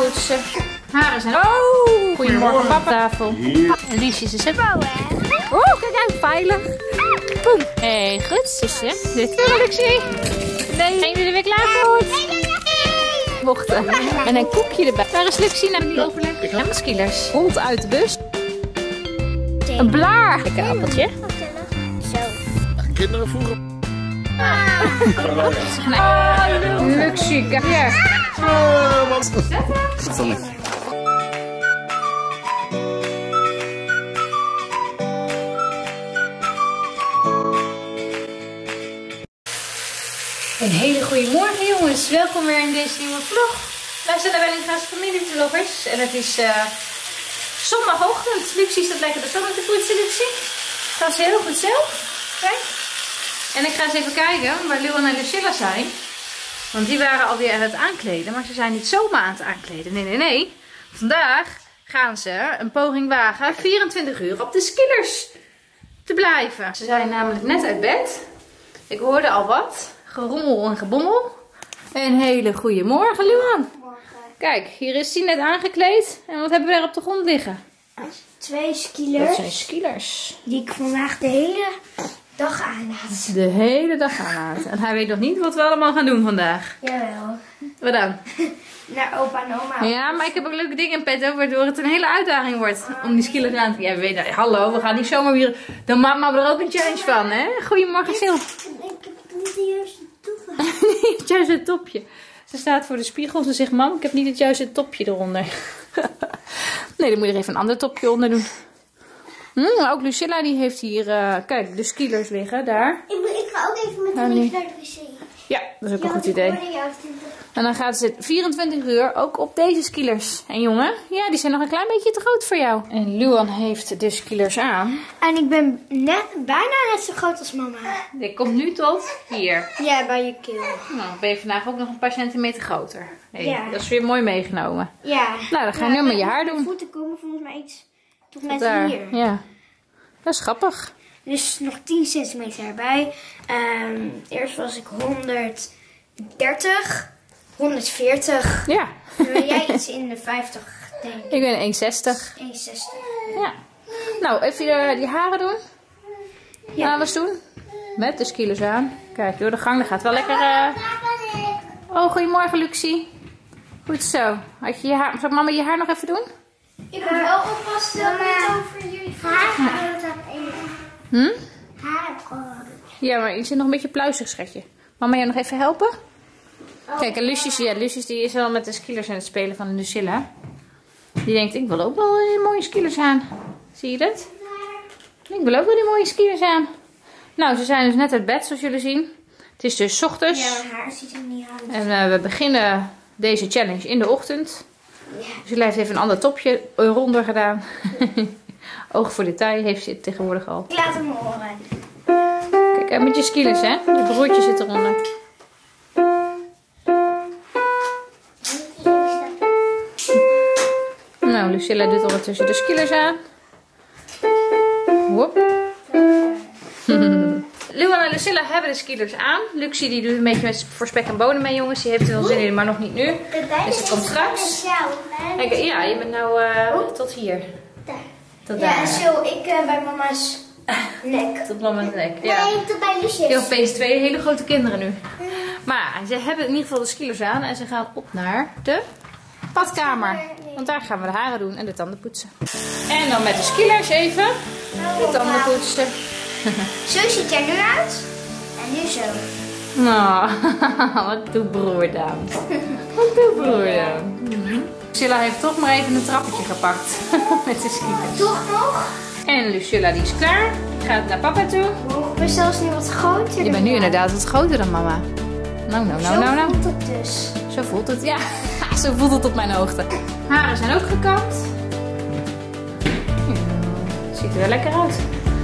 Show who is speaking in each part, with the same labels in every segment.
Speaker 1: poetsen. Haren zijn... Oh! Goedemorgen, papatafel. En Liesjes is er. Oh, kijk uit, veilig. Boem. Hé, goed, zusje. Dit is Alexie. Nee, zijn jullie er weer klaar voor? Mochten. En een koekje erbij. Waar is Luxie naar die overleg? En mijn skilers. Hond uit de bus. Een blaar. Lekker appeltje.
Speaker 2: Zo. Kinderen vroeger.
Speaker 1: Luxie, kijk hier.
Speaker 2: Wat dan niet?
Speaker 1: Een hele goede morgen jongens, welkom weer in deze nieuwe vlog. Wij zijn de Wellinga's familievloggers en het is zondagochtend. Luxie staat lekker de tanden te poetsen, Luxie. Gaat ze heel goed zelf. Kijk. En ik ga eens even kijken waar Luan en Lucilla zijn. Want die waren alweer aan het aankleden, maar ze zijn niet zomaar aan het aankleden. Nee. Vandaag gaan ze een poging wagen 24 uur op de skillers te blijven. Ze zijn namelijk net uit bed. Ik hoorde al wat. Gerommel en gebommel. Een hele goede morgen, Luan.
Speaker 3: Morgen.
Speaker 1: Kijk, hier is hij net aangekleed. En wat hebben we er op de grond liggen?
Speaker 3: 2 skilers.
Speaker 1: Dat zijn skilers.
Speaker 3: Die ik vandaag de hele dag aanlaat.
Speaker 1: De hele dag aanlaat. En hij weet nog niet wat we allemaal gaan doen vandaag.
Speaker 3: Jawel.
Speaker 1: Wat dan?
Speaker 3: Naar opa en oma.
Speaker 1: Ja, maar ik heb ook leuke dingen in petto, waardoor het een hele uitdaging wordt om die skillers aan te... Ja, we weten, hallo, we gaan niet zomaar weer... Dan maken we er ook een challenge van, hè? Goedemorgen, Sil.
Speaker 3: Ik heb niet de juiste toppen.
Speaker 1: Niet het juiste topje. Ze staat voor de spiegel. Ze zegt, mam, ik heb niet het juiste topje eronder. Nee, dan moet je er even een ander topje onder doen. Maar ook Lucilla, die heeft hier, kijk, de skillers liggen, daar.
Speaker 3: Ik ga ook even met de lief naar de wc.
Speaker 1: Ja, dat is ook een goed idee. En dan gaat ze 24 uur ook op deze skillers. En jongen, ja, die zijn nog een klein beetje te groot voor jou. En Luan heeft de skillers aan.
Speaker 3: En ik ben bijna net zo groot als mama.
Speaker 1: Dit komt nu tot hier.
Speaker 3: Ja, bij je keel.
Speaker 1: Nou, ben je vandaag ook nog een paar centimeter groter. Hey,
Speaker 3: Ja.
Speaker 1: Dat is weer mooi meegenomen.
Speaker 3: Ja.
Speaker 1: Nou, dan ga je nu met je haar
Speaker 3: De
Speaker 1: doen.
Speaker 3: voeten komen volgens mij iets tot net
Speaker 1: Daar,
Speaker 3: hier.
Speaker 1: ja. Dat is grappig.
Speaker 3: Dus nog 10 centimeter erbij. Eerst was ik 130, 140.
Speaker 1: Ja.
Speaker 3: En ben jij iets in de 50, denk ik.
Speaker 1: Ik ben 1,60.
Speaker 3: 160.
Speaker 1: Ja. Nou, even die haren doen.
Speaker 3: Ja.
Speaker 1: Alles doen. Met de skillers aan. Kijk, door de gang. Dat gaat wel lekker. Oh, goedemorgen, Luxie. Goed zo. Had je haar... Zal mama je haar nog even doen?
Speaker 3: Ik moet wel oppassen dat het over jullie vragen.
Speaker 1: Ja, maar je zit nog een beetje pluizig, schatje. Mama, jou nog even helpen? Kijk, en Lucius, ja, Lucius die is al met de skillers aan het spelen van Lucilla. Die denkt, ik wil ook wel die mooie skillers aan. Zie je dat? Ik wil ook wel die mooie skillers aan. Nou, ze zijn dus net uit bed, zoals jullie zien. Het is dus 's ochtends.
Speaker 3: Ja, mijn haar ziet er niet uit.
Speaker 1: En we beginnen deze challenge in de ochtend. Lucilla heeft even een ander topje eronder gedaan. Oog voor detail heeft ze tegenwoordig al.
Speaker 3: Ik laat hem horen.
Speaker 1: Kijk, met je skillers, hè? Je broertje zit eronder. Nou, Lucilla doet ondertussen de skillers aan. Hop. Luan en Lucilla hebben de skillers aan. Luxie die doet een beetje voor spek en bonen mee, jongens. Die heeft er wel zin in, maar nog niet nu. Dus dat komt straks. Kijk, ja, je bent nou tot hier. Tot daar.
Speaker 3: Ja, en zo, ik bij mama's nek.
Speaker 1: Tot mama's nek. Ja.
Speaker 3: Nee, tot bij Lucas.
Speaker 1: Je hebt opeens 2 hele grote kinderen nu. Maar ze hebben in ieder geval de skillers aan en ze gaan op naar de badkamer. Want daar gaan we de haren doen en de tanden poetsen. En dan met de skillers even de tanden poetsen.
Speaker 3: Zo ziet hij er nu uit. En nu zo.
Speaker 1: Nou, wat doet broer dan? Wat doet broer dan? Lucilla heeft toch maar even een trappetje gepakt met de skillers.
Speaker 3: Toch nog?
Speaker 1: En Lucilla die is klaar. Gaat naar papa toe.
Speaker 3: Ik ben zelfs nu wat groter.
Speaker 1: Je bent nu inderdaad wat groter dan mama. Nou.
Speaker 3: Zo voelt het dus.
Speaker 1: Zo voelt het, ja. Zo voelt het op mijn hoogte. Haren zijn ook gekamd. Het ziet er wel lekker uit.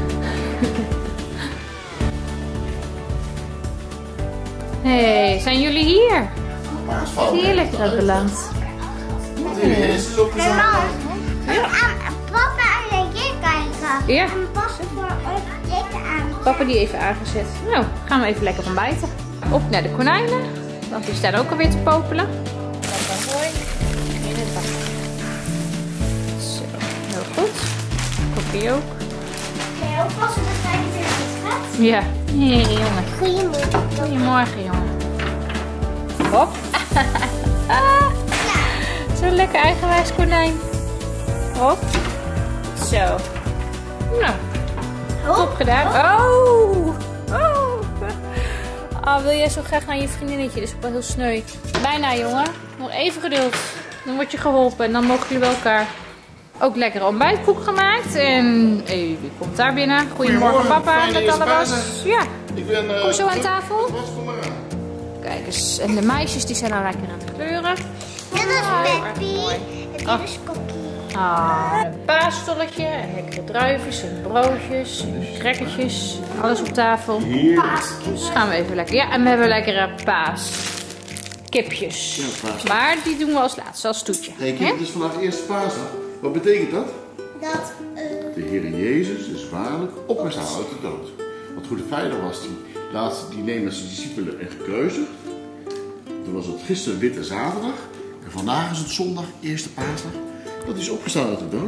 Speaker 1: Hey, zijn jullie hier? Heerlijk dat beland.
Speaker 3: Papa en ik kijken.
Speaker 1: Ja,
Speaker 3: En passen voor eten aan.
Speaker 1: papa die even aangezet. Nou, gaan we even lekker ontbijten. Op naar de konijnen, want die staan ook alweer te popelen. In het bad. Jij ook?
Speaker 3: Kun je oppassen dat hij weer goed gaat?
Speaker 1: Ja. Nee, jongen.
Speaker 3: Goedemorgen.
Speaker 1: Goedemorgen, jongen. Hop. Zo'n lekker eigenwijs konijn. Hop. Zo. Nou. Top gedaan. Oh. Oh, wil jij zo graag naar je vriendinnetje? Dat is ook wel heel sneu. Bijna, jongen. Nog even geduld. Dan word je geholpen en dan mogen jullie bij elkaar. Ook lekkere ontbijtkoek gemaakt. En wie komt daar binnen? Goedemorgen papa, met alle was. Ja, kom zo aan tafel. Kijk eens, en de meisjes die zijn al lekker aan het kleuren.
Speaker 3: Dit is Peppy. En dit is Cookie.
Speaker 1: Een paasstolletje, en lekkere druifjes en broodjes en crackertjes. Alles op tafel. Dus gaan we even lekker. Ja, en we hebben lekkere paaskipjes.
Speaker 2: Ja, paasdag.
Speaker 1: Maar die doen we als laatste, als toetje.
Speaker 2: Hey, kijk, het is vandaag eerste paasdag. Wat betekent dat?
Speaker 3: Dat,
Speaker 2: De Heer Jezus is waarlijk opgestaan uit de dood. Wat goede veilig was die laatste diner met zijn discipelen en gekruisigd. Toen was het gisteren Witte Zaterdag. En vandaag is het zondag, eerste paasdag. Dat is opgestaan uit de dood.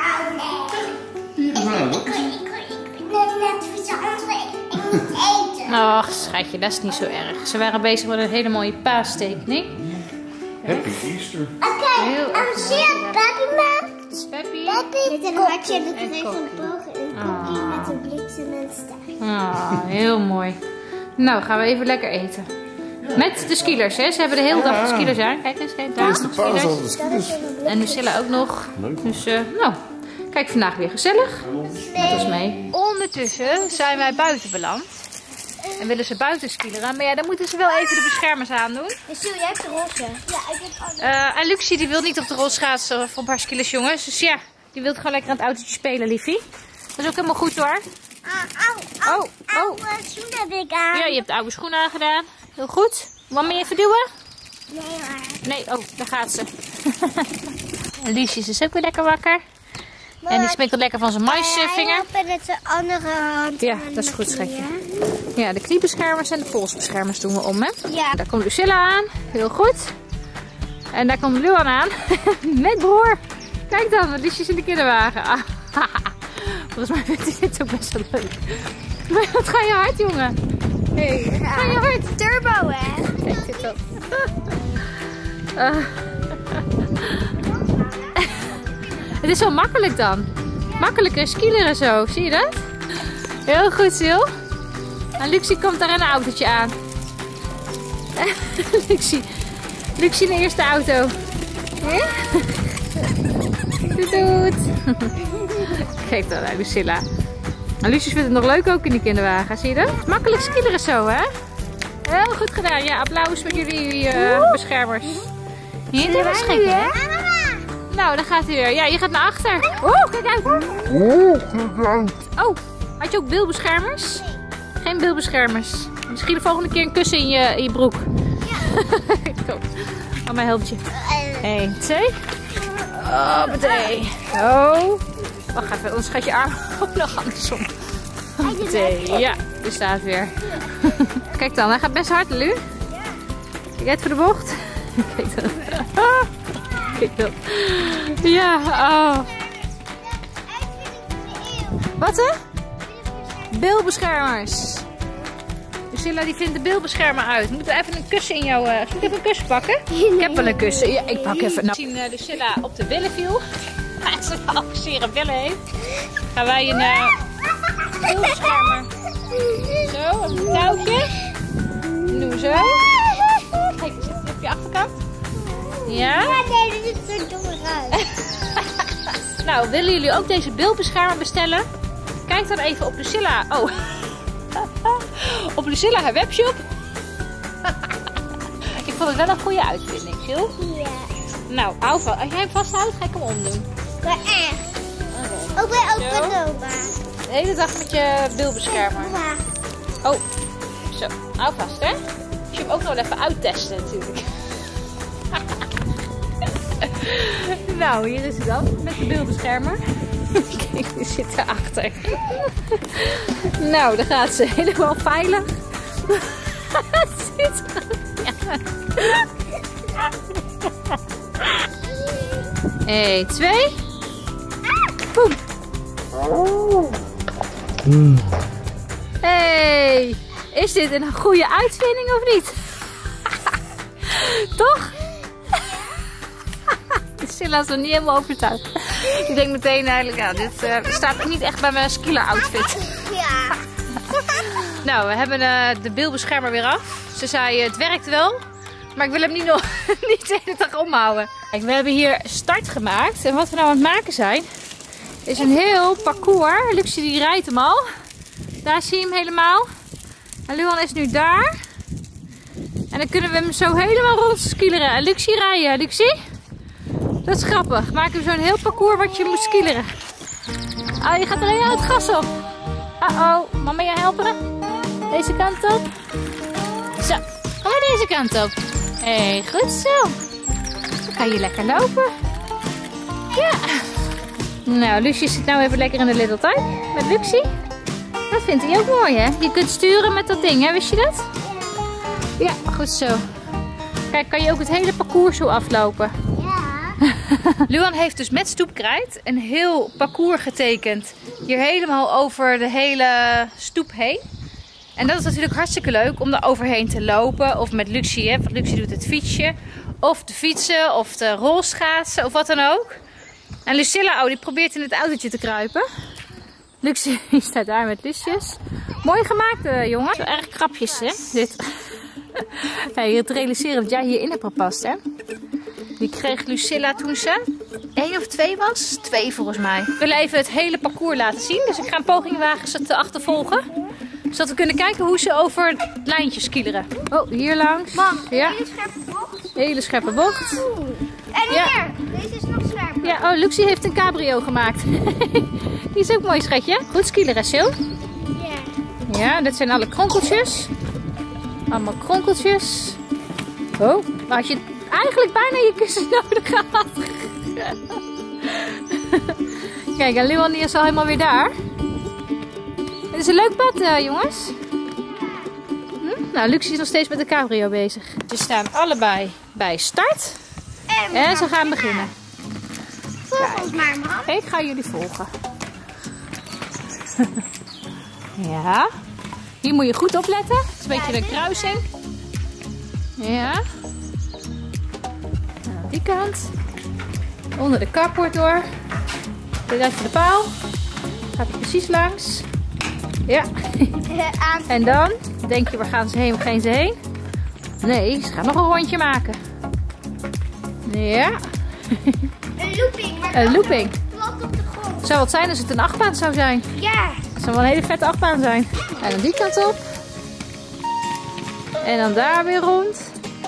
Speaker 2: Hier is waarlijk.
Speaker 3: ik ben net voor zijn antwoord. Ik moet eten.
Speaker 1: Och, schatje, dat is niet zo erg. Ze waren bezig met een hele mooie paastekening.
Speaker 2: Happy Easter.
Speaker 1: Heel
Speaker 3: En
Speaker 1: erg
Speaker 3: zie je Peppy maakt?
Speaker 1: Peppy.
Speaker 3: Dit is een hartje dat
Speaker 1: En
Speaker 3: heeft een
Speaker 1: Cookie.
Speaker 3: boog en een Cookie met een bliksem en ster.
Speaker 1: Ah, heel mooi. Nou, gaan we even lekker eten. Met de skilers, hè? Ze hebben de hele dag de skilers aan. Kijk eens, kijk daar.
Speaker 2: Eerste paasdag, de skilers.
Speaker 1: En Lucilla ook nog.
Speaker 2: Leuk.
Speaker 1: Dus, nou, kijk, vandaag weer gezellig. Met ons mee. Ondertussen zijn wij buiten beland. En willen ze buiten skileren. Maar ja, dan moeten ze wel even de beschermers aandoen.
Speaker 3: Dus jij hebt de roze. Ja, ik heb alle.
Speaker 1: En Luxie die wil niet op de rolschaatsen voor een paar skilers, jongens. Dus ja, die wil gewoon lekker aan het autootje spelen, liefie. Dat is ook helemaal goed, hoor. Oh.
Speaker 3: Oude schoenen heb ik aan.
Speaker 1: Ja, je hebt de oude schoenen aangedaan. Heel goed. Wat meer even duwen?
Speaker 3: Nee hoor.
Speaker 1: Nee, oh, daar gaat ze. En Liesjes is ook weer lekker wakker. En die smikkelt lekker van zijn maisvinger.
Speaker 3: En met zijn andere hand.
Speaker 1: Ja, dat is goed, schatje. Ja, de kniebeschermers en de polsbeschermers doen we om, hè?
Speaker 3: Ja.
Speaker 1: Daar komt Lucilla aan. Heel goed. En daar komt Luan aan. Met broer. Kijk dan, met Liesjes in de kinderwagen. Ah, volgens mij vindt hij dit ook best wel leuk. Wat ga je hard, jongen? Hey, ga je hard?
Speaker 3: Turbo, hè?
Speaker 1: Kijk dit dan. Het is wel makkelijk dan. Makkelijker skileren zo, zie je dat? Heel goed, Sil. En Luxie komt daar in een autootje aan. Luxie in de eerste auto. Doet. Kijk dan naar Lucilla. En Lucius vindt het nog leuk ook in die kinderwagen, zie je dat? Makkelijk skileren zo, hè? Heel goed gedaan. Ja, applaus voor jullie beschermers. Hier, dat was gek, hè? Nou, dan gaat hij weer. Ja, je gaat naar achter. Oh, kijk uit. Oh, had je ook bilbeschermers? Geen bilbeschermers. Misschien de volgende keer een kussen in je broek. Kom, aan mijn helpje. 1, 2. Oh, meteen. Oh. Wacht even, anders gaat je arm ook nog andersom. Meteen. Ja, die staat weer. Kijk dan, hij gaat best hard, Lu. Kijk uit voor de bocht. Kijk dan. Kijk dan. Ja, oh. Wat hè? Bilbeschermers. Lucilla die vindt de bilbeschermer uit. Moet er even een kussen in jouw... Zal ik even een kussen pakken? Ik heb wel een kussen. Ja, ik pak even. Nou. Zien Lucilla op de billen viel. Als ze al zere billen heeft. Gaan wij een bilbeschermer. Zo, op een touwtje. Doe zo. Kijk, zit hij op je achterkant? Ja?
Speaker 3: Nee, dit is zo doorgaan.
Speaker 1: Nou, willen jullie ook deze bilbeschermer bestellen? Kijk dan even op Lucilla. Oh. Op Lucilla haar webshop. Ik vond het wel een goede uitvinding, Sil.
Speaker 3: Ja.
Speaker 1: Nou, hou vast. Als jij hem vasthoudt, ga ik hem omdoen.
Speaker 3: Maar echt. Ook bij open oma.
Speaker 1: De hele dag met je bilbeschermer.
Speaker 3: Ja.
Speaker 1: Oh, zo. Hou vast, hè. Moet je hem ook nog wel even uittesten, natuurlijk. Nou, hier is het dan. Met de bilbeschermer. Kijk, die zit erachter. Nou, daar gaat ze helemaal veilig. Zit er. 1, 2. Boem. Hey, is dit een goede uitvinding of niet? Toch? Silla is er niet helemaal overtuigd. Ik denk meteen eigenlijk, ja, dit staat niet echt bij mijn skiller outfit.
Speaker 3: Ja.
Speaker 1: Nou, we hebben de beeldbeschermer weer af. Ze zei, het werkt wel, maar ik wil hem niet de hele dag omhouden. Kijk, we hebben hier start gemaakt. En wat we nou aan het maken zijn, is een heel parcours. Luxie die rijdt hem al. Daar zie je hem helemaal. En Luan is nu daar. En dan kunnen we hem zo helemaal rond skileren. En Luxie rijden. Luxie? Dat is grappig. Maak hem zo'n heel parcours wat je moet skileren. Oh, je gaat er helemaal het gas op. Oh, mama je helpen? Deze kant op. Zo, kom maar deze kant op. Hé, goed zo. Dan kan je lekker lopen. Ja. Nou, Lucie zit nou even lekker in de Little Time met Luxie. Dat vindt hij ook mooi, hè? Je kunt sturen met dat ding, hè? Wist je dat? Ja, goed zo. Kijk, kan je ook het hele parcours zo aflopen.
Speaker 3: Ja.
Speaker 1: Luan heeft dus met stoepkrijt een heel parcours getekend. Hier helemaal over de hele stoep heen. En dat is natuurlijk hartstikke leuk om daar overheen te lopen. Of met Luxie, hè? Want Luxie doet het fietsje. Of de fietsen, of de rolschaatsen, of wat dan ook. En Lucilla, oh, die probeert in het autootje te kruipen. Luxie staat daar met Lucius. Mooi gemaakt, jongen. Zo erg krapjes, hè? Dit. Hey, je te realiseren dat jij hierin hebt gepast, hè? Die kreeg Lucilla toen ze 1 of 2 was. 2 volgens mij. Ik wil even het hele parcours laten zien. Dus ik ga een poging wagen ze te achtervolgen. Zodat we kunnen kijken hoe ze over het lijntje skileren. Oh, hier langs.
Speaker 3: Mam,
Speaker 1: ja.
Speaker 3: hele scherpe bocht.
Speaker 1: Hele scherpe bocht.
Speaker 3: En hier,
Speaker 1: Ja.
Speaker 3: deze is nog scherper.
Speaker 1: Ja, oh, Luxie heeft een cabrio gemaakt. Die is ook mooi, schatje. Goed skileren, Sil.
Speaker 3: Ja.
Speaker 1: Ja, dit zijn alle kronkeltjes. Allemaal kronkeltjes. Oh, maar had je eigenlijk bijna je kussen nodig gehad. Kijk, en Luan die is al helemaal weer daar. Het is een leuk pad, jongens. Nou, Luxie is nog steeds met de cabrio bezig. Ze staan allebei bij start. En ze gaan beginnen.
Speaker 3: Volg ons maar, mam.
Speaker 1: Ik ga jullie volgen. Ja. Hier moet je goed opletten. Het is een beetje een kruising. Ja. En aan die kant. Onder de carport door. Dit uit voor de paal. Gaat er precies langs. Ja. En dan denk je, waar gaan ze heen? Waar gaan ze heen? Nee, ze gaan nog een rondje maken. Ja.
Speaker 3: Een looping, maar
Speaker 1: Een looping.
Speaker 3: plat op de grond.
Speaker 1: Zou het zijn als het een achtbaan zou zijn?
Speaker 3: Ja.
Speaker 1: Het zou wel een hele vette achtbaan zijn. En dan die kant op. En dan daar weer rond.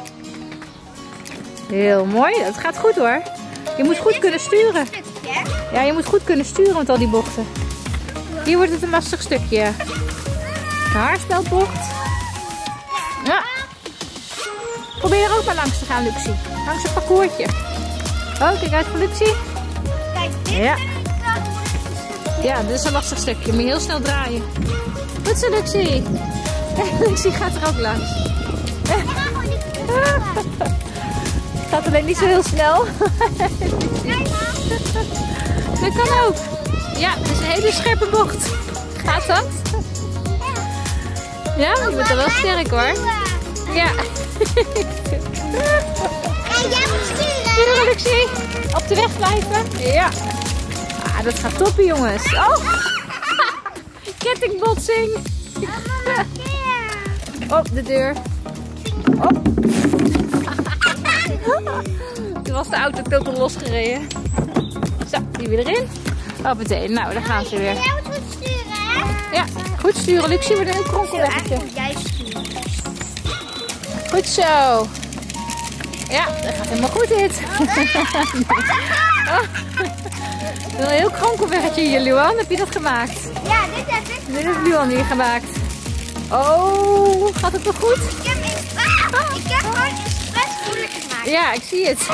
Speaker 1: Heel mooi. Dat gaat goed hoor. Je moet goed kunnen sturen. Ja, je moet goed kunnen sturen met al die bochten. Hier wordt het een lastig stukje. Een haarspeldbocht. Ja. Probeer er ook maar langs te gaan, Luxie. Langs het parcoursje. Oh, kijk uit voor Luxie.
Speaker 3: Kijk, dit
Speaker 1: Ja.
Speaker 3: en het
Speaker 1: Ja, dit is een lastig stukje. Moet je heel snel draaien. Goed zo, Luxie. Luxie gaat er ook langs. Het gaat alleen niet zo heel snel. Dat kan ook. Ja, het is een hele scherpe bocht. Gaat dat? Ja, je bent er wel sterk hoor. Ja.
Speaker 3: En jij moet sturen.
Speaker 1: Sturen, Luxie. Op de weg blijven. Ja. Ah, dat gaat toppie, jongens. Oh. Kettingbotsing. Op de deur. Op. Toen was de auto totaal losgereden. Zo, die weer erin. Op meteen. Nou, daar gaan ze weer.
Speaker 3: Jij moet goed sturen, hè?
Speaker 1: Ja, goed sturen. Luxie wordt een heel kronkelweggetje.
Speaker 3: Jij sturen.
Speaker 1: Goed zo. Ja, dat gaat helemaal goed dit. Oh. Een heel kronkelweggetje hier, Luan. Heb je dat gemaakt?
Speaker 3: Ja, dit heb ik.
Speaker 1: Dit heeft Luan hier gemaakt. Oh, gaat het nog goed?
Speaker 3: Ik heb gewoon expres moeilijk gemaakt.
Speaker 1: Ja, ik zie het.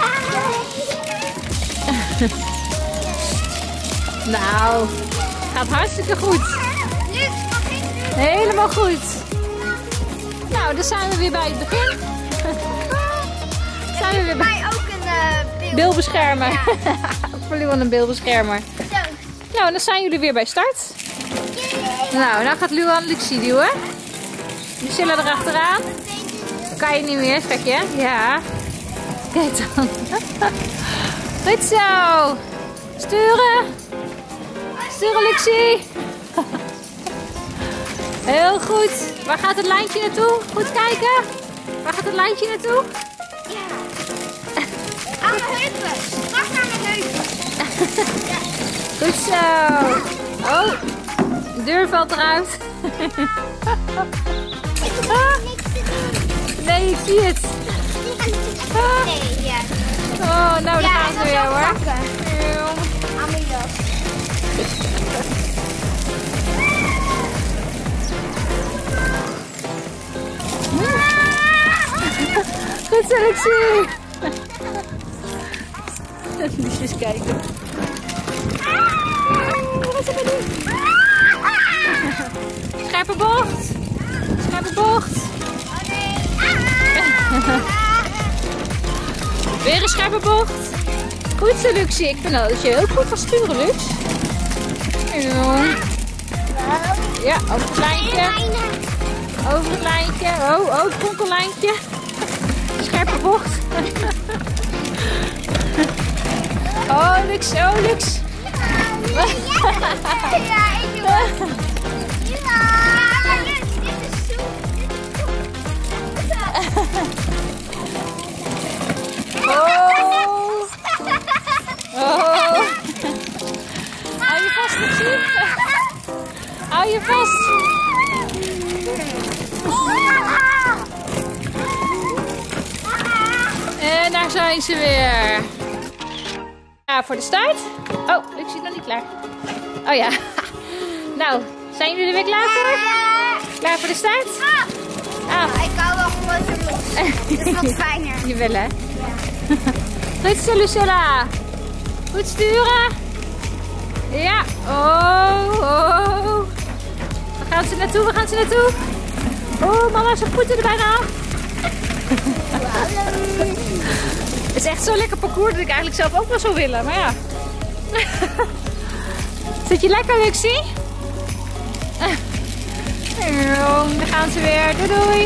Speaker 1: Nou, gaat hartstikke goed.
Speaker 3: Luc, wat ging nu?
Speaker 1: Helemaal goed. Nou, dan zijn we weer bij het begin. Zijn we weer bij
Speaker 3: Mij ook een beeld.
Speaker 1: beeldbeschermer. Voor Luan een beeldbeschermer.
Speaker 3: Zo.
Speaker 1: Nou, dan zijn jullie weer bij start. Nou, dan gaat Luan Luxie duwen. Lucilla erachteraan. Dan kan je niet meer, schatje. Ja. Kijk dan. Goed zo. Sturen. Sturen, Luxie. Heel goed. Waar gaat het lijntje naartoe? Goed kijken. Waar gaat het lijntje naartoe?
Speaker 3: Ja. Aan mijn heupen. Strak naar mijn heupen. Ja.
Speaker 1: Goed zo. Oh, de deur valt eruit. Nee, ik zie het.
Speaker 3: Nee, ja.
Speaker 1: Oh, nou daar gaan we weer hoor.
Speaker 3: Aan mijn jas.
Speaker 1: Goed zo, Luxie. Moet je eens kijken. Wat is er nu? Scherpe bocht. Scherpe bocht. Weer een scherpe bocht. Goed zo, Luxie. Ik vind dat je heel goed kan sturen, Lux. Ja, over het lijntje. Over het lijntje. Oh, het konkellijntje. Scherpe bocht. Oh, Lux. Oh, Lux.
Speaker 3: Ja, ik doe het. Ja, maar dit is zo.
Speaker 1: Oh. Oh. Hou je vast, Luxie. Hou je vast. En daar zijn ze weer. Ja, voor de start. Oh, Luxie is nog niet klaar. Oh ja. Nou, zijn jullie er weer klaar voor? Klaar voor de start?
Speaker 3: Ik hou wel gewoon zo los. Dat is wat fijner.
Speaker 1: Je wil hè? Ja. Goed zo, Lucilla. Goed sturen. Ja. Oh. Waar gaan ze naartoe? Waar gaan ze naartoe? Oh, mama, zijn voeten er bijna af. Het is echt zo'n lekker parcours dat ik eigenlijk zelf ook wel zou willen, maar ja. Zit je lekker, Luxie? Daar gaan ze weer. Doei doei.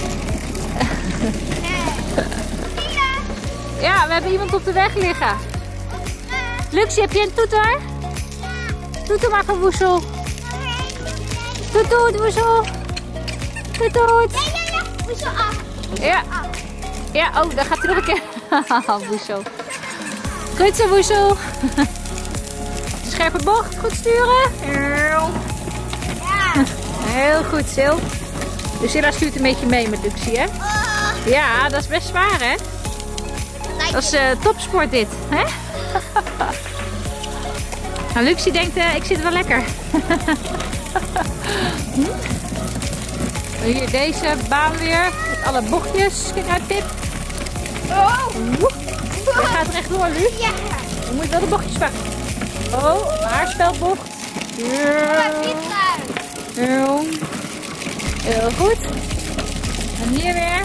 Speaker 1: Ja, we hebben iemand op de weg liggen. Luxie, heb je een toeter? Toeter maar voor Woesel. Toet toet, Woesel. Toet toet.
Speaker 3: Nee, Woesel af.
Speaker 1: Ja. Ja, oh, daar gaat hij nog een keer. Woesel. Goed zo, Woesel. Scherpe bocht, goed sturen.
Speaker 3: Ja.
Speaker 1: Heel goed, Sil. Lucilla stuurt een beetje mee met Luxie, hè? Ja, dat is best zwaar, hè? Dat is topsport dit, hè? Nou, Luxie denkt, ik zit wel lekker. Hier deze baan weer, met alle bochtjes. Kijk uit, Pip. Je gaat rechtdoor, Lu.
Speaker 3: Ja.
Speaker 1: Je moet wel de bochtjes pakken. Oh, haarspelbocht. Heel goed. En hier weer.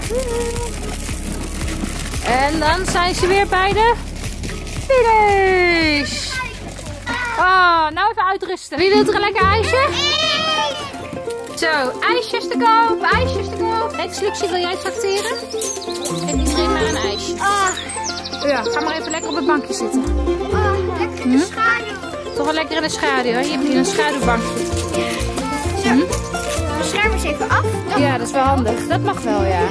Speaker 1: En dan zijn ze weer bij de finish. Oh, nou even uitrusten. Wie wil er een lekker ijsje? Zo, ijsjes te koop, ijsjes te koop. Kijk, Luxie, wil jij tracteren? Geef iedereen maar een ijsje. Ja, ga maar even lekker op het bankje zitten.
Speaker 3: Lekker in de schaduw.
Speaker 1: Toch wel lekker in de schaduw, hè? Je hebt hier een schaduwbankje.
Speaker 3: Scherm eens even af.
Speaker 1: Ja, dat is wel handig. Dat mag wel, ja.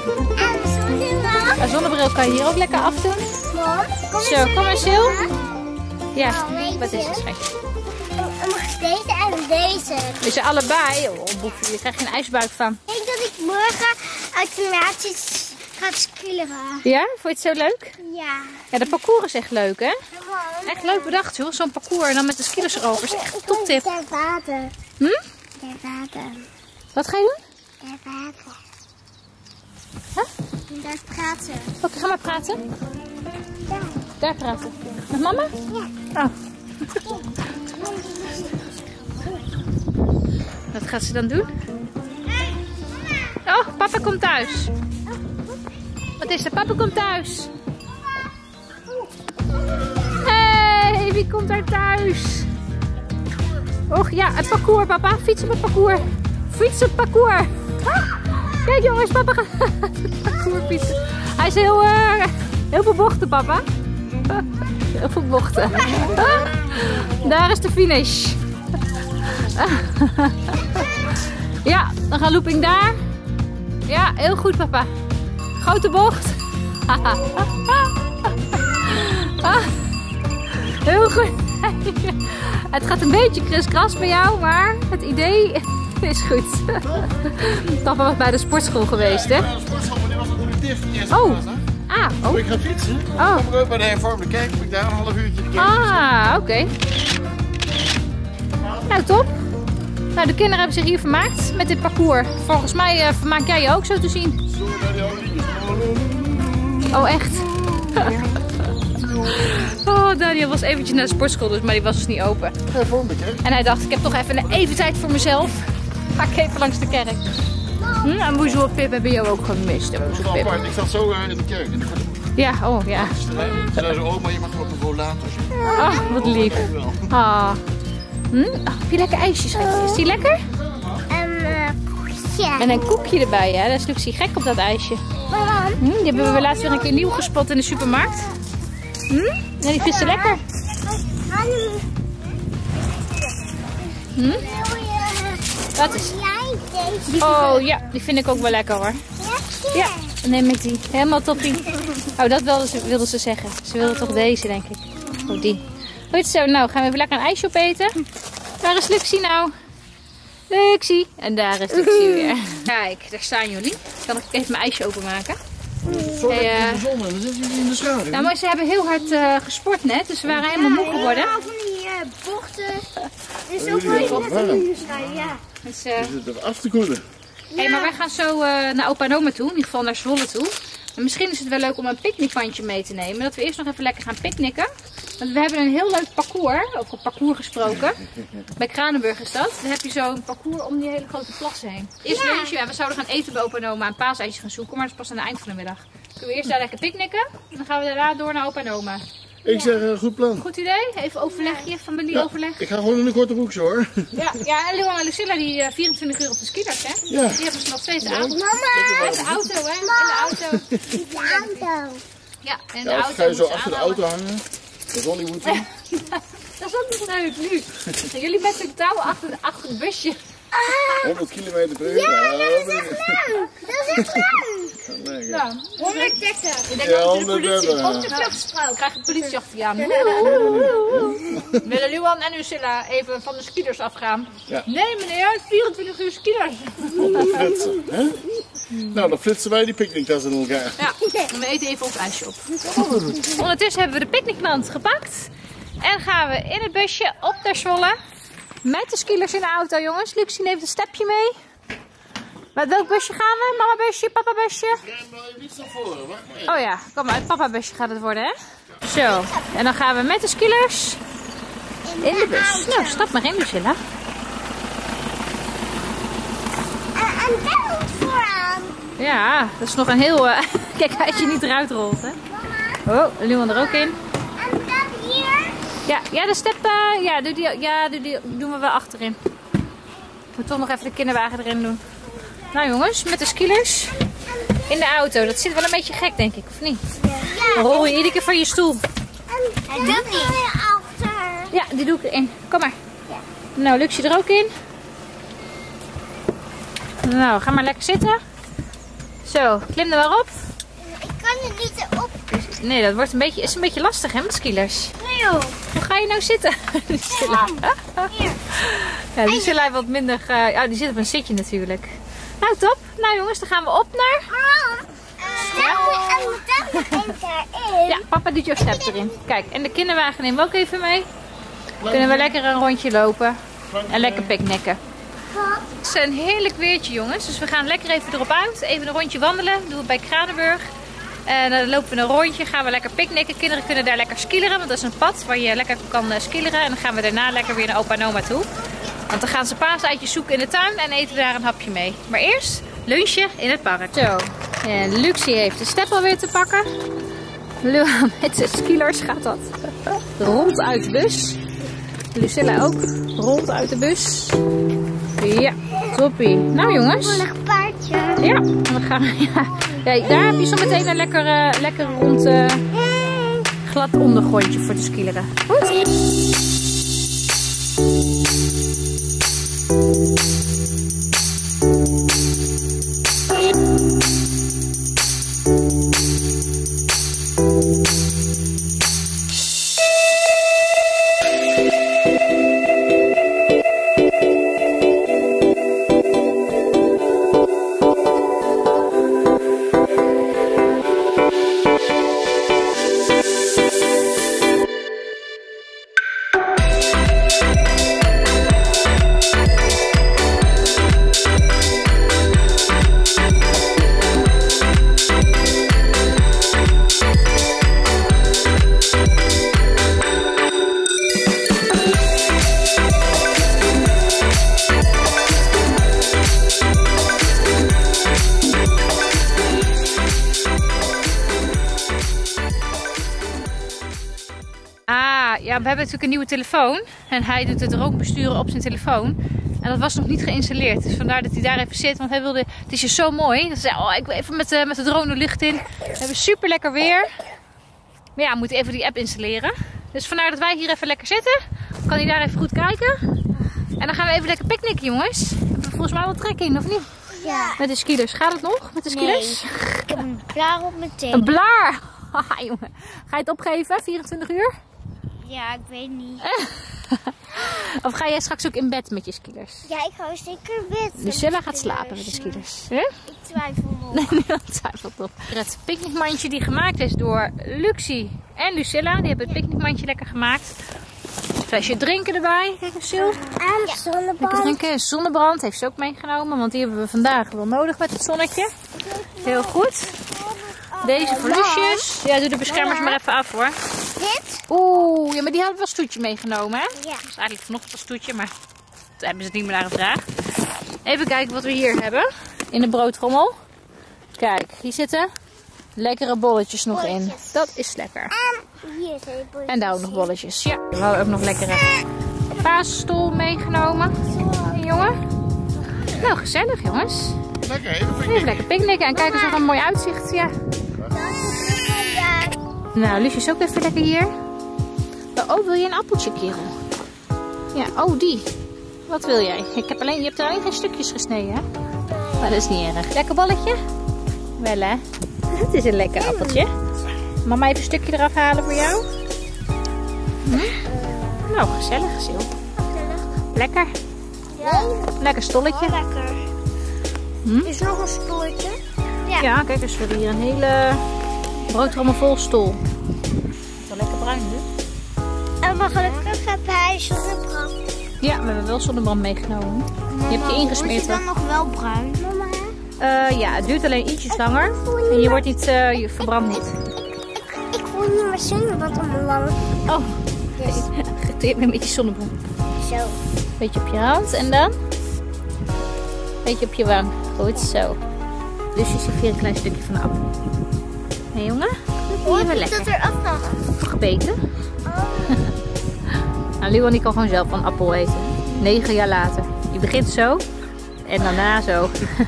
Speaker 1: Een zonnebril kan je hier ook lekker afdoen. Zo, kom maar, Sil. Ja, wat is het, schatje?
Speaker 3: Mag deze en deze?
Speaker 1: Dus ze allebei. Oh, boefje, je krijgt geen ijsbuik van.
Speaker 3: Ik denk dat ik morgen automatisch ga skileren.
Speaker 1: Ja, vond je het zo leuk?
Speaker 3: Ja.
Speaker 1: Ja, de parcours is echt leuk, hè? Echt leuk bedacht, joh. Zo'n parcours en dan met de skillers erover. Is echt een toptip.
Speaker 3: Der water.
Speaker 1: Hm?
Speaker 3: Der water.
Speaker 1: Wat ga je doen?
Speaker 3: Der water.
Speaker 1: Huh?
Speaker 3: Daar praten.
Speaker 1: Oké, ga maar praten.
Speaker 3: Ja.
Speaker 1: Daar praten. Met mama?
Speaker 3: Ja.
Speaker 1: Oh. Wat gaat ze dan doen? Oh, papa komt thuis. Wat is er? Papa komt thuis. Hey, wie komt daar thuis? Och ja, het parcours, papa. Fiets op het parcours. Fiets op het parcours. Kijk jongens, papa gaat het parcours fietsen. Hij is heel veel bochten, papa. Heel veel bochten. Daar is de finish. Ja, dan gaat looping daar. Ja, heel goed, papa. Grote bocht. Heel goed. Het gaat een beetje kriskras bij jou, maar het idee is goed. Papa was bij de sportschool geweest, hè?
Speaker 2: Ja, de sportschool, maar die was natuurlijk dicht.
Speaker 1: Oh.
Speaker 2: Ik ga fietsen.
Speaker 1: Oh.
Speaker 2: Dan kom ik ook bij de hervormde kerk. Heb ik daar een half uurtje de kerk.
Speaker 1: Oké. Nou, top. Nou, de kinderen hebben zich hier vermaakt met dit parcours. Volgens mij vermaak jij je ook zo te zien. Oh, echt? Oh, Daniel was eventjes naar de sportschool, dus, maar die was dus niet open.
Speaker 2: Hervormde kerk.
Speaker 1: En hij dacht, ik heb toch even tijd voor mezelf. Ga ik even langs de kerk. En Boezel en Pip hebben jou ook gemist.
Speaker 2: Ik zat zo in de kerk.
Speaker 1: Ja, oh ja.
Speaker 2: Ze zei zo, maar je mag op een rollator zitten.
Speaker 1: Oh, wat lief. Heb je lekker ijsjes, schatje? Is die lekker?
Speaker 3: Koekje.
Speaker 1: En een koekje erbij, hè? Dat is Luxie gek op dat ijsje. Die hebben we laatst weer een keer nieuw gespot in de supermarkt. Ja, die vindt ze lekker. Wat is? Oh ja, die vind ik ook wel lekker hoor. Ja, dan neem ik die. Helemaal toppie. Oh, dat wilde ze zeggen. Ze wilde toch deze, denk ik. Oh, die. Goed zo, nou gaan we even lekker een ijsje opeten. Waar is Luxie nou? Luxie. En daar is Luxie weer. Kijk, daar staan jullie. Kan ik even mijn ijsje openmaken?
Speaker 2: Zo lekker in de zon en dan zitten jullie in de schaduw.
Speaker 1: Nou, maar ze hebben heel hard gesport net, dus ze waren helemaal moe geworden.
Speaker 3: Ja, van die bochten. Dus ook wel net in de schaduw, ja.
Speaker 1: Dus,
Speaker 2: Je zit er af te koelen.
Speaker 1: hey, maar wij gaan zo naar opa en oma toe, in ieder geval naar Zwolle toe. En misschien is het wel leuk om een picknickmandje mee te nemen. Dat we eerst nog even lekker gaan picknicken. Want we hebben een heel leuk parcours, over het parcours gesproken. Bij Kranenburg is dat. Dan heb je zo'n parcours om die hele grote plassen heen. Eerst lunchen, ja, we zouden gaan eten bij opa en oma en paaseitjes gaan zoeken, maar dat is pas aan het eind van de middag. Kunnen we eerst daar lekker picknicken en dan gaan we daarna door naar opa en oma.
Speaker 2: Ik zeg, goed plan.
Speaker 1: Goed idee? Even overlegje, familieoverleg.
Speaker 2: Ik ga gewoon in een korte broekje hoor.
Speaker 1: Ja, en Luan en Lucilla die 24 uur op de skiers, hè?
Speaker 2: Ja.
Speaker 1: Die hebben ze nog steeds aan.
Speaker 3: Mama!
Speaker 1: Met de auto, hè? In de auto. Ja, en in de
Speaker 2: Ja,
Speaker 1: auto.
Speaker 2: of ga je zo
Speaker 1: moeten ze
Speaker 2: achter de
Speaker 1: aanhouden.
Speaker 2: auto hangen. Dat Ronnie moet doen.
Speaker 1: Dat is ook nog leuk nu. En jullie met de touw achter het busje.
Speaker 2: 100 kilometer per uur.
Speaker 3: Ja, dat is echt lang. Dat is echt lang.
Speaker 2: Lekker.
Speaker 1: Nou,
Speaker 3: 130.
Speaker 1: ik denk
Speaker 2: Ja,
Speaker 1: dat de politie
Speaker 2: 130.
Speaker 1: op de vluchtstrook krijgt de politie achter je aan. Willen Luan en Lucilla even van de skiers afgaan?
Speaker 2: Ja.
Speaker 1: Nee meneer, 24 uur skiers.
Speaker 2: Flitsen, hè? Nou, dan flitsen wij die picknicktas in elkaar.
Speaker 1: Ja, en we eten even ons ijsje op. Ondertussen hebben we de picknickmand gepakt. En gaan we in het busje op naar Zwolle. Met de skiers in de auto, jongens. Luxie neemt een stepje mee. Met welk busje gaan we? Mama busje, papa busje?
Speaker 2: Rem wel even iets naar voren, wacht maar even.
Speaker 1: Oh ja, kom maar, het papa busje gaat het worden, hè? Zo, en dan gaan we met de skiers in de bus. Nou, stap maar in, Lucilla.
Speaker 3: En daar moet vooraan.
Speaker 1: Ja, dat is nog een heel... Kijk, als je niet eruit rolt, hè? Oh, Luan er ook in.
Speaker 3: En dat hier.
Speaker 1: Ja, de step, doen we wel achterin. Ik moet toch nog even de kinderwagen erin doen. Nou jongens, met de skiers in de auto. Dat zit wel een beetje gek, denk ik, of niet? Dan hoor je iedere keer van je stoel.
Speaker 3: En dat hier achter.
Speaker 1: Ja, die doe ik erin. Kom maar. Nou, Luxie er ook in. Nou, ga maar lekker zitten. Zo, klim er maar op.
Speaker 3: Ik kan er niet op.
Speaker 1: Nee, dat wordt is een beetje lastig, hè, met skiers.
Speaker 3: Nee joh.
Speaker 1: Hoe ga je nou zitten? Lucilla.
Speaker 3: Hier.
Speaker 1: Ja, Lucilla heeft wat minder... Ja, die zit op een zitje natuurlijk. Nou, top. Nou jongens, dan gaan we op naar...
Speaker 3: En dan erin.
Speaker 1: Ja, papa doet jouw step erin. Kijk, en de kinderwagen nemen we ook even mee. Kunnen we lekker een rondje lopen. En lekker picknicken. Het is een heerlijk weertje, jongens. Dus we gaan lekker even erop uit. Even een rondje wandelen. Doen we bij Kranenburg. En dan lopen we een rondje. Gaan we lekker picknicken. Kinderen kunnen daar lekker skileren. Want dat is een pad waar je lekker kan skileren. En dan gaan we daarna lekker weer naar opa en oma toe. Want dan gaan ze paaseitjes zoeken in de tuin. En eten daar een hapje mee. Maar eerst lunchen in het park. Zo. En Luxie heeft de step alweer te pakken. Luan met de skilers gaat dat. Rond uit de bus. Lucilla ook. Rolt uit de bus. Ja, toppie. Nou jongens.
Speaker 3: Een lekker paardje.
Speaker 1: Ja, we gaan. Ja, daar heb je zo meteen een lekker rond glad ondergrondje voor te skileren. Goed. Ja, we hebben natuurlijk een nieuwe telefoon. En hij doet het rookbesturen op zijn telefoon. En dat was nog niet geïnstalleerd. Dus vandaar dat hij daar even zit. Want hij wilde... Het is hier zo mooi. Dus hij zei, oh, ik wil even met de drone de lucht in. We hebben super lekker weer. Maar ja, we moeten even die app installeren. Dus vandaar dat wij hier even lekker zitten. Dan kan hij daar even goed kijken. En dan gaan we even lekker picknicken, jongens. Hebben we volgens mij wel trek in, of niet?
Speaker 3: Ja.
Speaker 1: Met de skiers. Gaat het nog met de skiers?
Speaker 3: Nee. Ik heb een blaar op mijn teen.
Speaker 1: Een blaar! Haha, jongen. Ga je het opgeven? 24 uur?
Speaker 3: Ja, ik weet niet.
Speaker 1: Of ga jij straks ook in bed met je skiers?
Speaker 3: Ja, ik ga zeker in bed.
Speaker 1: Lucilla gaat slapen met de skiers. Huh?
Speaker 3: Ik twijfel nog.
Speaker 1: Nee, niemand twijfelt op. Het picknickmandje die gemaakt is door Luxie en Lucilla. Die hebben het picknickmandje lekker gemaakt. Flesje drinken erbij. Kijk eens, Sil.
Speaker 3: En zonnebrand.
Speaker 1: Lekker drinken. Zonnebrand heeft ze ook meegenomen. Want die hebben we vandaag wel nodig met het zonnetje. Heel goed. Deze voor Lucius. Ja, doe de beschermers maar even af hoor.
Speaker 3: Dit?
Speaker 1: Oeh, ja, maar die hadden we als toetje meegenomen, hè?
Speaker 3: Ja.
Speaker 1: Dat is eigenlijk vanochtend als toetje, maar daar hebben ze het niet meer naar gevraagd. Even kijken wat we hier hebben in de broodrommel. Kijk, hier zitten lekkere bolletjes nog in. Dat is lekker.
Speaker 3: En hier zijn bolletjes.
Speaker 1: En daar ook nog bolletjes. Ja, we hebben ook nog lekkere paasstol meegenomen. Jongen. Nou, gezellig jongens.
Speaker 2: Lekker, even
Speaker 1: Even lekker picknicken en kijk eens wat een mooi uitzicht. Ja. Nou, Lucie is ook even lekker hier. Oh, wil je een appeltje, kerel? Ja, oh die. Wat wil jij? Je hebt er alleen geen stukjes gesneden, hè? Maar dat is niet erg. Lekker bolletje? Wel, hè? Het is een lekker appeltje. Mama even een stukje eraf halen voor jou? Hm? Nou, gezellig, Sil. Lekker.
Speaker 3: Ja.
Speaker 1: Lekker stolletje.
Speaker 3: Lekker.
Speaker 1: Hm?
Speaker 3: Is nog een stoeltje?
Speaker 1: Ja, kijk eens, we hebben hier een hele broodrommel vol stol. Wel lekker bruin, dus.
Speaker 3: En we gelukkig heb hij zonnebrand.
Speaker 1: Ja, we hebben wel zonnebrand meegenomen. Je hebt je ingesmeerd.
Speaker 3: Is het dan nog wel bruin, mama?
Speaker 1: Ja, het duurt alleen ietsjes langer. En je wordt niet, je verbrandt niet.
Speaker 3: Ik voel niet meer zonnebrand om mijn wangen.
Speaker 1: Oh, geteerd met je zonnebrand.
Speaker 3: Zo.
Speaker 1: Beetje op je hand en dan? Beetje op je wang. Goed zo. Dus je ziet hier een klein stukje van de appel. Hé jongen?
Speaker 3: Hoe
Speaker 1: Hier wel
Speaker 3: heb je
Speaker 1: lekker.
Speaker 3: dat eraf nog?
Speaker 1: Gebeten.
Speaker 3: Oh.
Speaker 1: Nou, Leeuwen die kan gewoon zelf een appel eten. 9 jaar later. Je begint zo en daarna zo.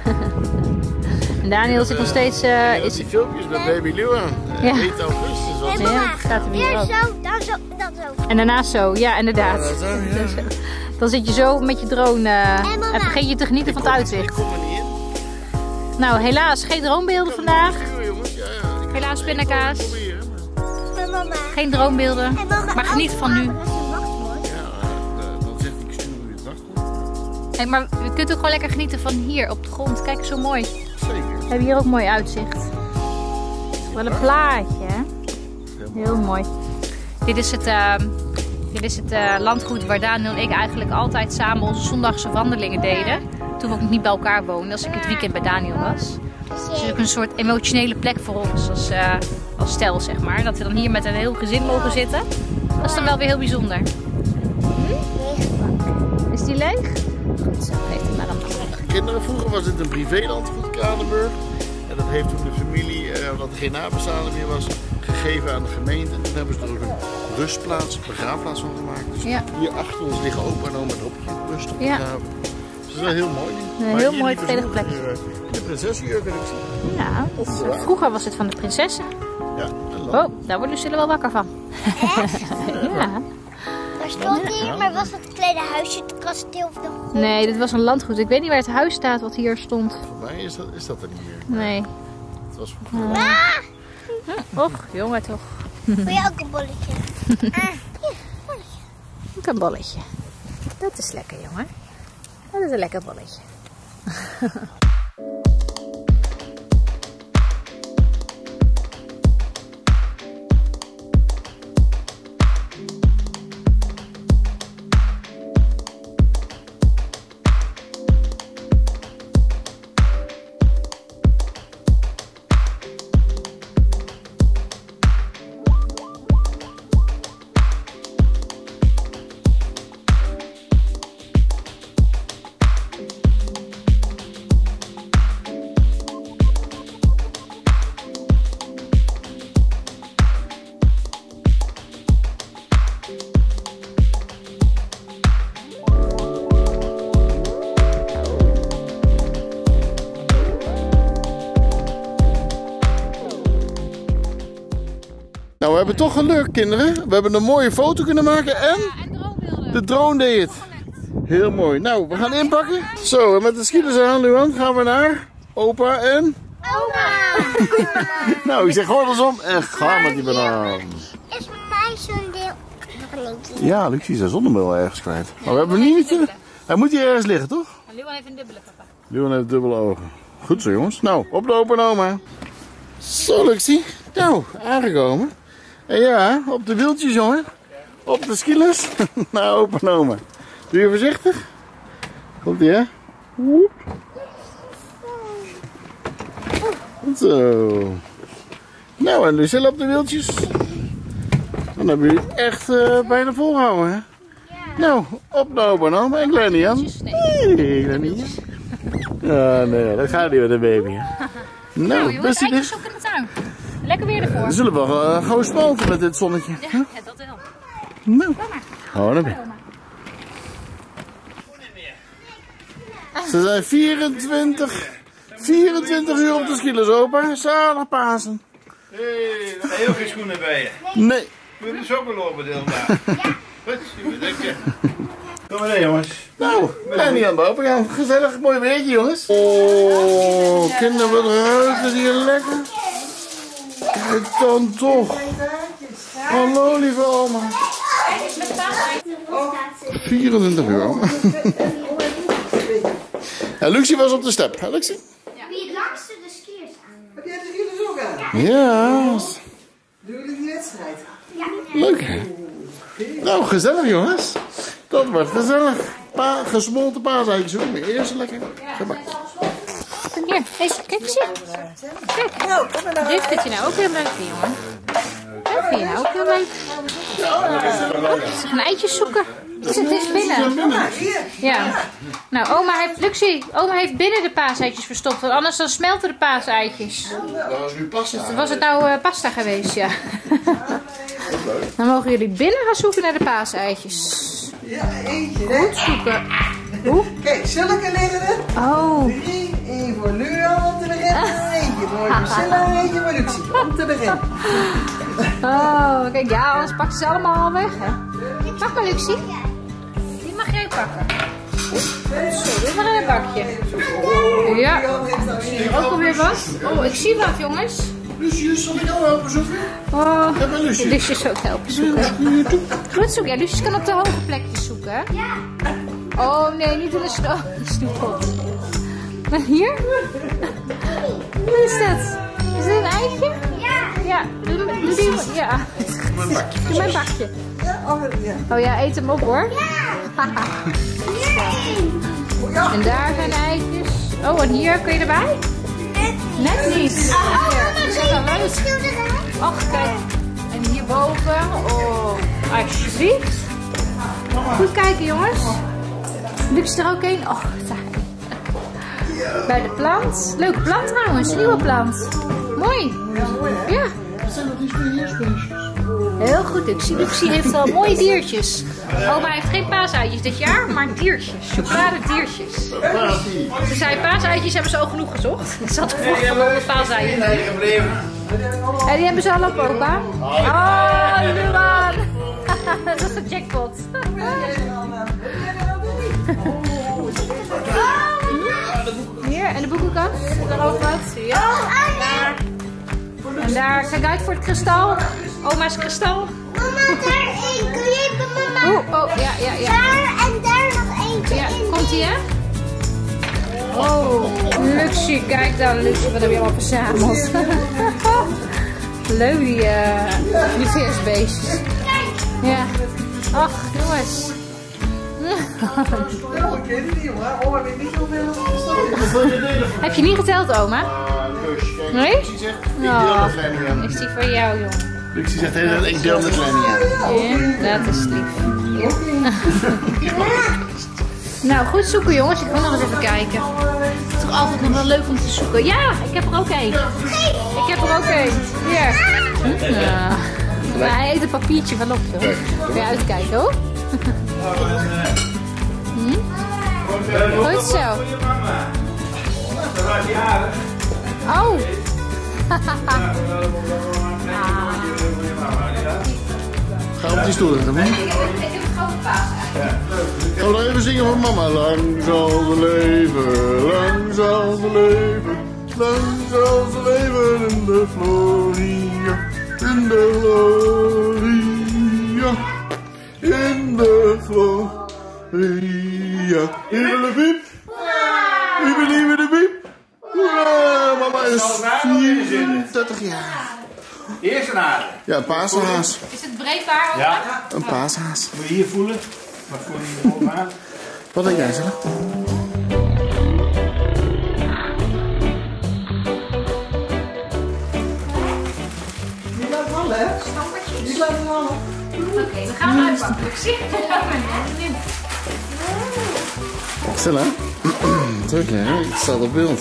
Speaker 1: En Daniel zit nog steeds...
Speaker 2: is die filmpjes met baby Leeuwen.
Speaker 1: Ja.
Speaker 2: 1 augustus was
Speaker 3: Hey,
Speaker 2: het.
Speaker 1: Ja,
Speaker 3: mama.
Speaker 1: dat staat er weer
Speaker 3: Weer
Speaker 1: op.
Speaker 3: zo, dan zo, dan zo.
Speaker 1: En daarna zo. Ja, inderdaad.
Speaker 2: Ja, zo, ja.
Speaker 1: Dan zit je zo met je drone en vergeet je te genieten van het
Speaker 2: Ik
Speaker 1: uitzicht.
Speaker 2: kom er niet in.
Speaker 1: Nou, helaas geen droombeelden vandaag.
Speaker 2: Jongens, ja.
Speaker 1: Helaas pindakaas.
Speaker 2: Proberen, maar...
Speaker 3: En mama.
Speaker 1: Geen droombeelden.
Speaker 3: En mama,
Speaker 1: Maar geniet van nu.
Speaker 3: als je wacht wordt.
Speaker 2: Ja, dan zegt ik stuur u het wachtwoord.
Speaker 1: Hey, maar je kunt ook gewoon lekker genieten van hier op de grond. Kijk, zo mooi.
Speaker 2: Zeker.
Speaker 1: We hebben hier ook mooi uitzicht. Wel een plaatje, hè? Heel mooi. Dit is het landgoed waar Daniel en ik eigenlijk altijd samen onze zondagse wandelingen deden. Toen we ook nog niet bij elkaar woonden, als ik het weekend bij Daniel was. Het is ook een soort emotionele plek voor ons als stel, zeg maar. Dat we dan hier met een heel gezin mogen zitten. Dat is dan wel weer heel bijzonder. Is die leeg? Goed zo, geef hem maar een andere.
Speaker 2: Kinderen, vroeger was het een privélandgoed Kranenburg. En dat heeft toen de familie, omdat er geen nabestaande meer was, gegeven aan de gemeente. En toen hebben ze er ook een rustplaats, begraafplaats van gemaakt. Dus
Speaker 1: Ja.
Speaker 2: hier achter ons liggen opa en oma met Roppetje rustig
Speaker 1: Ja.
Speaker 2: begraven. Dus dat is wel heel mooi.
Speaker 1: Een
Speaker 2: Maar
Speaker 1: heel
Speaker 2: hier
Speaker 1: mooi
Speaker 2: liepen
Speaker 1: veilig
Speaker 2: ze
Speaker 1: plekje.
Speaker 2: nog de prinsessenjurk heb ik zien.
Speaker 1: Ja, vroeger was het van de prinsessen.
Speaker 2: Ja,
Speaker 1: Oh, daar wordt Lucille wel wakker van. Ja.
Speaker 3: Daar stond hier, maar was het kleine huisje, het kasteel of de grond?
Speaker 1: Nee, dit was een landgoed. Ik weet niet waar het huis staat wat hier stond.
Speaker 2: voor mij is dat er niet meer.
Speaker 1: Nee.
Speaker 2: Het was vroeger.
Speaker 3: Ah,
Speaker 1: Och, jongen toch.
Speaker 3: wil je ook een bolletje?
Speaker 1: Ook een bolletje. Dat is lekker, jongen. Dat is een lekker bolletje.
Speaker 2: Nou, we hebben toch geluk, kinderen. We hebben een mooie foto kunnen maken en
Speaker 1: En droombeelden.
Speaker 2: de drone deed het. Heel mooi. Nou, we gaan inpakken. Zo, en met de skiers aan, Luan, gaan we naar opa en...
Speaker 3: Oma!
Speaker 2: Nou, ik zeg gewoon andersom en ga met die banaan.
Speaker 3: Is mij zo'n deel nog een eentje?
Speaker 2: Ja, Lucie is zijn zonnebril ergens kwijt. Maar we hebben hem niet... Hij moet hier ergens liggen, toch?
Speaker 1: Leeuwen heeft een dubbele, papa.
Speaker 2: Luan heeft dubbele ogen. Goed zo, jongens. Nou, op de opa en oma. Zo, Lucie. Nou, aangekomen. En ja, op de wieltjes, jongen. Op de skilers. Nou, opa en oma. Doe je voorzichtig. Komt ie, hè? Woep. Goed zo. Nou, en Lucille op de wieltjes. Dan hebben jullie het echt bijna volgehouden, hè? Nou, op de opa en oma. En Glennie aan. Hey, Glennie. Ja, nee, dat gaat niet met een baby, hè? Nou, best idee.
Speaker 1: Eitjes zoeken in de tuin. Lekker weer ervoor.
Speaker 2: We zullen wel gewoon spalten met dit zonnetje.
Speaker 1: Ja, dat wel.
Speaker 2: Nou, gewoon naar binnen. Ze zijn 24 uur op de skilers, opa. Zalig Pasen.
Speaker 4: Hé, nog heel geen schoenen bij je.
Speaker 2: Nee.
Speaker 4: Wil je dus ook wel lopen deel daar? Goed, je. Kom maar heen, jongens.
Speaker 2: Nou, en niet aan boven gaan. Gezellig, mooi weertje, jongens. Oh, kinderen, wat ruikt het hier lekker. Kijk dan toch. Hallo, lieve oma. 24 uur, oma. En Lucie was op de step, hè, Lucie?
Speaker 3: Wie het langste de skiers aan?
Speaker 5: Heb jij de skiers ook aan?
Speaker 2: Ja.
Speaker 5: Doen jullie die wedstrijd?
Speaker 2: Leuk, hè? Nou, gezellig, jongens. Dat wordt gezellig. Gesmolten paaseitjes hoor. Maar eerst lekker gebak.
Speaker 1: Hier, deze, kijk eens hier. Kijk,
Speaker 5: Nou, kom maar naar
Speaker 1: dit vind je nou ook heel leuk, jongen. Dat vind je nou ook heel leuk. Ze gaan eitjes zoeken. Het is binnen.
Speaker 5: hier.
Speaker 1: Ja. Nou, oma heeft binnen de paaseitjes verstopt. Want anders dan smelten de paaseitjes.
Speaker 2: Dat was nu pasta.
Speaker 1: Was het nou pasta geweest, ja. Dan mogen jullie binnen gaan zoeken naar de paaseitjes.
Speaker 5: Ja, eentje.
Speaker 1: Goed zoeken. Hoe?
Speaker 5: Kijk, zulke liggen er.
Speaker 1: Oh.
Speaker 5: 3, 1 voor Luan om te beginnen. Eentje voor Priscilla en eentje voor Lucie om te beginnen.
Speaker 1: Oh, kijk, ja, anders pakt ze allemaal al weg, hè. Pak maar, Lucie. Die mag jij pakken. Zo, doe maar in het bakje. Ja. Hier ook alweer wat. Oh, ik zie wat, jongens.
Speaker 2: Lucius, zal ik jou helpen zoeken?
Speaker 1: Oh,
Speaker 2: Heb maar Lucius.
Speaker 1: Lucius ook helpen zoeken. Goed zoeken. Ja, Lucius kan op de hoge plekjes zoeken. Ja. Oh nee, niet in de snoeppot. Maar hier? Wat is dat? Is dit een eitje? Ja. Doe die. Ja. Doe mijn bakje. Oh ja, eet hem op hoor. En daar zijn de eitjes. Oh, en hier, kun je erbij? Net niet. Hier, dat is wel leuk. Och, kijk. En hierboven. Oh, alsjeblieft. Goed kijken, jongens. Lukt er ook een? Oh, daar. Bij de plant. Leuke plant trouwens, een nieuwe plant. Mooi. Ja.
Speaker 2: Wat zijn dat die spelletjes?
Speaker 1: Heel goed, Luxie. Luxie heeft al mooie diertjes. Oma heeft geen paaseitjes dit jaar, maar diertjes. Chocoladediertjes. Ze zei paaseitjes hebben ze al genoeg gezocht. Ze had gevochten van 100 paaseitjes. En die hebben ze al op, opa. Oh, Luan. Dat is de jackpot. Hier, en de boekenkast. Zit er ook wat? Ja. Daar. En daar, kijk uit voor het kristal. Oma's kristal.
Speaker 3: Mama, daar één. Kun je even mama?
Speaker 1: Oh, ja.
Speaker 3: Daar en daar nog eentje.
Speaker 1: Ja, komt ie, hè? Oh, Luxie, kijk dan, Luxie, wat heb je allemaal verzameld? Leuk, die visbeestjes. Ja. Ach, jongens. Heb je niet geteld, oma? Nee? Oh, is die voor jou, jongen?
Speaker 2: Luxie zegt heel dat ik deel met Lenny.
Speaker 1: Ja, dat is lief. Nou, goed zoeken, jongens. Ik wil nog eens even kijken. Het is toch altijd nog wel leuk om te zoeken. Ja, ik heb er ook één. Ik heb er ook één. Hier. Ja. Maar hij eet een papiertje van op, joh. Wil je uitkijken, hoor. Goed zo. Oh.
Speaker 2: Ga op die stoel zitten, man.
Speaker 1: Ik heb een grote paas.
Speaker 2: Gaan we nog even zingen van mama. Lang zal ze leven, lang zal ze leven. Lang zal ze leven in de gloria. In de gloria. In de gloria. Hier de piep. Hier de piep. Mama is 34 jaar.
Speaker 4: Eerst een aarde.
Speaker 2: Ja, een paashaas.
Speaker 1: Is het breekbaar? Oma?
Speaker 4: Ja.
Speaker 2: Een paashaas.
Speaker 4: Moet je hier voelen? Wat voel je hier aan?
Speaker 2: Wat denk jij, zeg?
Speaker 5: Die laat vallen, hè? Die laat vallen.
Speaker 1: Oké, we gaan hem uitpakken. Ik zie het.
Speaker 2: Stil, hè? Druk, hè? Het staat op beeld.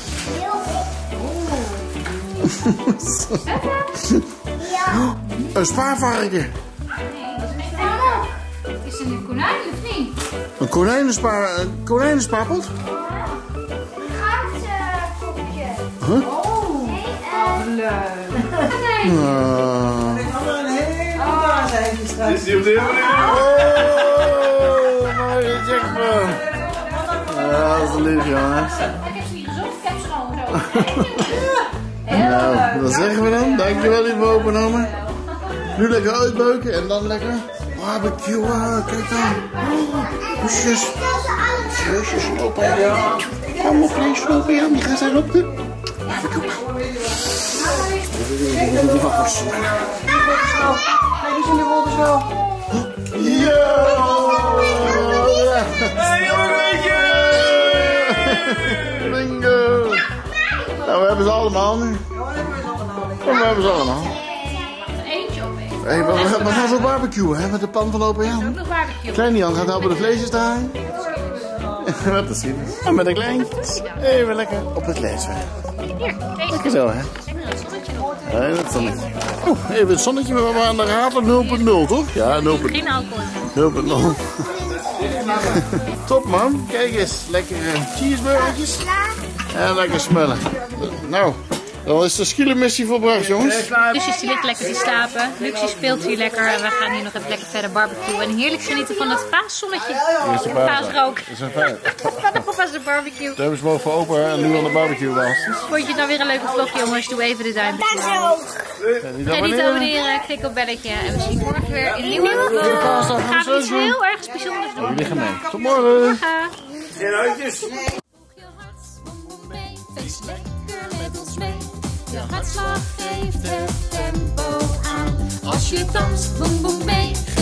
Speaker 2: Een spaarvarken.
Speaker 1: Nee, dat is geen varken. Is het een konijn of niet?
Speaker 2: Een konijnenspaarpot?
Speaker 3: Gaatskopje.
Speaker 2: Huh?
Speaker 1: Leuk.
Speaker 5: Ik ga maar een hele baas eigenlijk straks.
Speaker 4: Is die op de
Speaker 2: Oh, mooie jackpot. Ja, dat is lief, jongens.
Speaker 1: Ik heb ze niet gezocht, ik heb ze gewoon zo.
Speaker 2: Nou, wat zeggen we dan? Dankjewel, lieve openomen. Nu lekker uitbeuken en dan lekker barbecuen. Kijk dan. Busjes. Busjes lopen aan. Kom op, vlees lopen aan. Die gaan zijn op de barbecue.
Speaker 5: Kijk eens in de wolken zo.
Speaker 2: Yo! Bingo! Nou, we hebben ze allemaal nu. We hebben ze allemaal.
Speaker 1: Eentje op één.
Speaker 2: Hey, we gaan zo barbecuen, hè, met de pan van opa Jan.
Speaker 1: Nog barbecue.
Speaker 2: Kleine Jan gaat helpen de vleesjes draaien. Wat is zien. En met een kleintjes. Even lekker op het lezen.
Speaker 1: Hier, deze.
Speaker 2: Lekker zo, hè?
Speaker 1: Lekker het zonnetje nog.
Speaker 2: Ja, het zonnetje. Oeh, even het zonnetje, maar we aan de radar 0.0, toch? Ja, 0.0.
Speaker 1: Geen alcohol.
Speaker 2: 0.0. Top, man. Kijk eens, lekkere cheeseburgertjes. En lekker smullen. Nou, dan is de skielenmissie volbracht, jongens.
Speaker 1: Luxie ligt lekker te slapen. Luxie speelt hier lekker. En we gaan hier nog even lekker verder barbecuen. En heerlijk genieten van het paaszonnetje.
Speaker 2: Eerste
Speaker 1: Paasrook.
Speaker 2: Dat is een fijn.
Speaker 1: Van de papa's de barbecue.
Speaker 2: De hebben ze mogen voor opa en nu aan de barbecue was.
Speaker 1: Vond je het nou weer een leuke vlog, jongens? Doe even de duimpje omhoog. En niet abonneren, klik op belletje. En we zien morgen weer een nieuwe vlog. We gaan iets heel erg bijzonders doen.
Speaker 2: Jullie gaan mee. Tot morgen.
Speaker 1: Morgen.
Speaker 4: Geen uitjes.
Speaker 6: Je hart, boem boem mee, feest lekker met ons mee. Je hartslag geeft het tempo aan. Als je danst, boem boem mee,